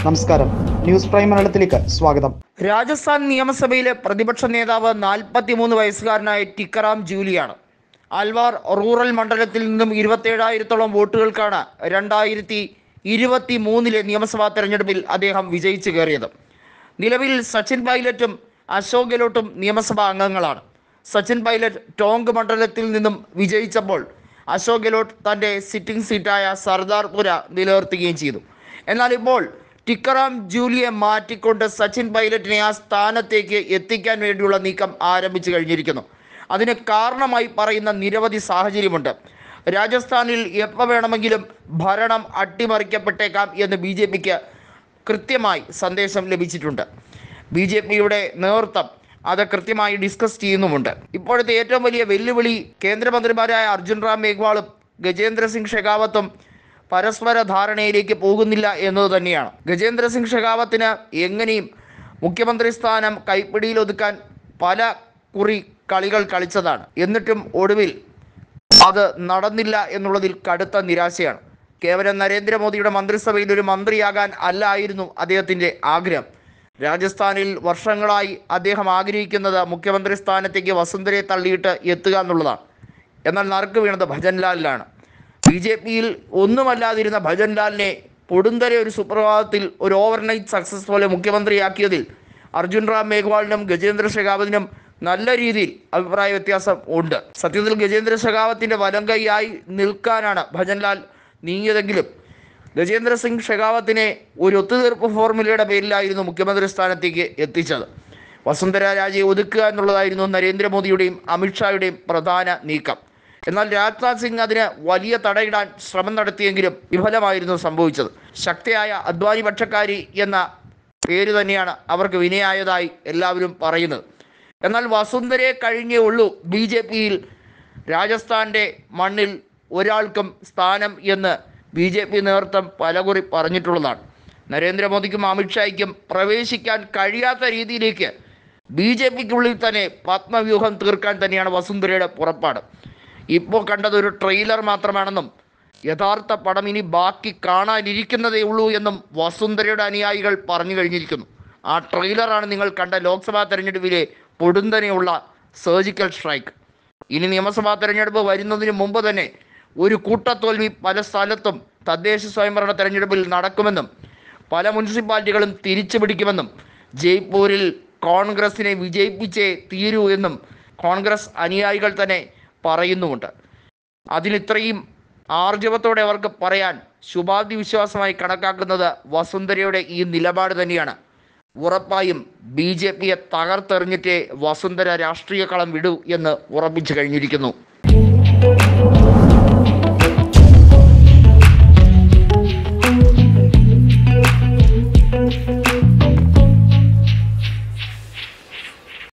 നമസ്കാരം, news prime മലയാളത്തിലേക്ക് സ്വാഗതം. രാജസ്ഥാൻ നിയമസഭയിലെ പ്രതിപക്ഷ നേതാവ് 43 വയസ്സുകാരനായ ടിക്കറാം ജൂലിയാണ്. അൽവാർ റൂറൽ മണ്ഡലത്തിൽ നിന്നും 27,000-ഓളം വോട്ടുകൾക്കാണ് 2023 നിയമസഭാ തെരഞ്ഞെടുപ്പിൽ അദ്ദേഹം വിജയിച്ചു കയറിയത്. നിലവിൽ സച്ചിൻ പൈലറ്റും അശോക് ഗെഹ്ലോട്ടും നിയമസഭാ അംഗങ്ങളാണ്. സച്ചിൻ പൈലറ്റ് ടോങ്ക് മണ്ഡലത്തിൽ നിന്നും വിജയിച്ചപ്പോൾ അശോക് ഗെഹ്ലോട്ട് തൻ്റെ സിറ്റിംഗ് സീറ്റായ സർദാർപുര നിലനിർത്തുകയും ചെയ്തു. എന്നാൽ ഇപ്പോൾ ടിക്കറാം ജൂലിയെ മാറ്റിക്കൊണ്ട് സച്ചിൻ പൈലറ്റിനെ ആ സ്ഥാനത്തേക്ക് എത്തിക്കാൻ വേണ്ടിയുള്ള നീക്കം ആരംഭിച്ചു കഴിഞ്ഞിരിക്കുന്നു. അതിന് കാരണമായി പറയുന്ന നിരവധി സാഹചര്യമുണ്ട്. രാജസ്ഥാനിൽ എപ്പോൾ വേണമെങ്കിലും ഭരണം അട്ടിമറിക്കപ്പെട്ടേക്കാം എന്ന് BJPക്ക് കൃത്യമായി സന്ദേശം ലഭിച്ചിട്ടുണ്ട്. BJPയുടെ നേതൃത്വം അത് കൃത്യമായി ഡിസ്കസ് ചെയ്യുന്നുമുണ്ട്. ഇപ്പോഴത്തെ ഏറ്റവും വലിയ വെല്ലുവിളി കേന്ദ്രമന്ത്രിമാരായ അർജുൻ റാം മേഘ്വാളും ഗജേന്ദ്ര സിംഗ് ഷെഖാവത്തും പരസ്പര ധാരണയിലേക്ക് പോകുന്നില്ല എന്നത് തന്നെയാണ്. ഗജേന്ദ്ര സിംഗ് ഷെഖാവത്തിന് എങ്ങനെയും മുഖ്യമന്ത്രി സ്ഥാനം കൈപ്പിടിയിൽ ഒതുക്കാൻ പല കുറി കളികൾ കളിച്ചതാണ്. എന്നിട്ടും ഒടുവിൽ അത് നടന്നില്ല എന്നുള്ളതിൽ കടുത്ത നിരാശയാണ്. കേവലം നരേന്ദ്രമോദിയുടെ മന്ത്രിസഭയിൽ ഒരു മന്ത്രിയാകാൻ അല്ലായിരുന്നു അദ്ദേഹത്തിൻ്റെ ആഗ്രഹം. രാജസ്ഥാനിൽ വർഷങ്ങളായി അദ്ദേഹം ആഗ്രഹിക്കുന്നത് മുഖ്യമന്ത്രി സ്ഥാനത്തേക്ക് വസുന്ധരയെ തള്ളിയിട്ട് എത്തുക എന്നുള്ളതാണ്. എന്നാൽ നറുക്ക് വീണത് ഭജൻലാലിലാണ്. BJPയിൽ ഒന്നുമല്ലാതിരുന്ന ഭജൻലാലിനെ പൊടുന്തരെ ഒരു സുപ്രഭാതത്തിൽ ഒരു ഓവർനൈറ്റ് സക്സസ് പോലെ മുഖ്യമന്ത്രിയാക്കിയതിൽ അർജുൻ റാം മേഘ്വാളിനും ഗജേന്ദ്ര ഷെഖാവത്തിനും നല്ല രീതിയിൽ അഭിപ്രായ വ്യത്യാസം ഉണ്ട്. സത്യത്തിൽ ഗജേന്ദ്ര ഷെഖാവത്തിൻ്റെ വലം കൈയായി നിൽക്കാനാണ് ഭജൻലാൽ നീങ്ങിയതെങ്കിലും ഗജേന്ദ്ര സിംഗ് ഷെഖാവത്തിനെ ഒരു ഒത്തുതീർപ്പ് ഫോർമുലയുടെ പേരിലായിരുന്നു മുഖ്യമന്ത്രി സ്ഥാനത്തേക്ക് എത്തിച്ചത്. വസുന്ധര രാജയെ ഒതുക്കുക എന്നുള്ളതായിരുന്നു നരേന്ദ്രമോദിയുടെയും അമിത്ഷായുടെയും പ്രധാന നീക്കം. എന്നാൽ രാജ്നാഥ് സിംഗ് അതിന് വലിയ തടയിടാൻ ശ്രമം നടത്തിയെങ്കിലും വിഫലമായിരുന്നു സംഭവിച്ചത്. ശക്തിയായ അദ്വാനി പക്ഷക്കാരി എന്ന പേര് തന്നെയാണ് അവർക്ക് വിനയായതായി എല്ലാവരും പറയുന്നത്. എന്നാൽ വസുന്ധരയെ കഴിഞ്ഞേ ഉള്ളൂ BJPയിൽ രാജസ്ഥാൻ്റെ മണ്ണിൽ ഒരാൾക്കും സ്ഥാനം എന്ന് BJP നേതൃത്വം പലകുറി പറഞ്ഞിട്ടുള്ളതാണ്. നരേന്ദ്രമോദിക്കും അമിത്ഷായ്ക്കും പ്രവേശിക്കാൻ കഴിയാത്ത രീതിയിലേക്ക് BJPക്കുള്ളിൽ തന്നെ പത്മവ്യൂഹം തീർക്കാൻ തന്നെയാണ് വസുന്ധരയുടെ പുറപ്പാട്. ഇപ്പോൾ കണ്ടത് ഒരു ട്രെയിലർ മാത്രമാണെന്നും യഥാർത്ഥ പടം ഇനി ബാക്കി കാണാനിരിക്കുന്നതേ ഉള്ളൂ എന്നും വസുന്ധരയുടെ അനുയായികൾ പറഞ്ഞു കഴിഞ്ഞിരിക്കുന്നു. ആ ട്രെയിലറാണ് നിങ്ങൾ കണ്ട ലോക്സഭാ തെരഞ്ഞെടുപ്പിലെ പൊടുന്തനെയുള്ള സർജിക്കൽ സ്ട്രൈക്ക്. ഇനി നിയമസഭാ തെരഞ്ഞെടുപ്പ് വരുന്നതിന് മുമ്പ് തന്നെ ഒരു കൂട്ടത്തോൽവി പല സ്ഥലത്തും തദ്ദേശ സ്വയംഭരണ തെരഞ്ഞെടുപ്പിൽ നടക്കുമെന്നും പല മുനിസിപ്പാലിറ്റികളും തിരിച്ചു പിടിക്കുമെന്നും ജയ്പൂരിൽ കോൺഗ്രസിനെ വിജയിപ്പിച്ചേ തീരൂ എന്നും കോൺഗ്രസ് അനുയായികൾ തന്നെ പറയുന്നുമുണ്ട്. അതിലിത്രയും ആർജവത്തോടെ അവർക്ക് പറയാൻ ശുഭാപ്തി വിശ്വാസമായി കണക്കാക്കുന്നത് വസുന്ധരയുടെ ഈ നിലപാട് തന്നെയാണ്. ഉറപ്പായും BJPയെ തകർത്തെറിഞ്ഞിട്ടേ വസുന്ധര രാഷ്ട്രീയ കളം വിടൂ എന്ന് ഉറപ്പിച്ചു കഴിഞ്ഞിരിക്കുന്നു.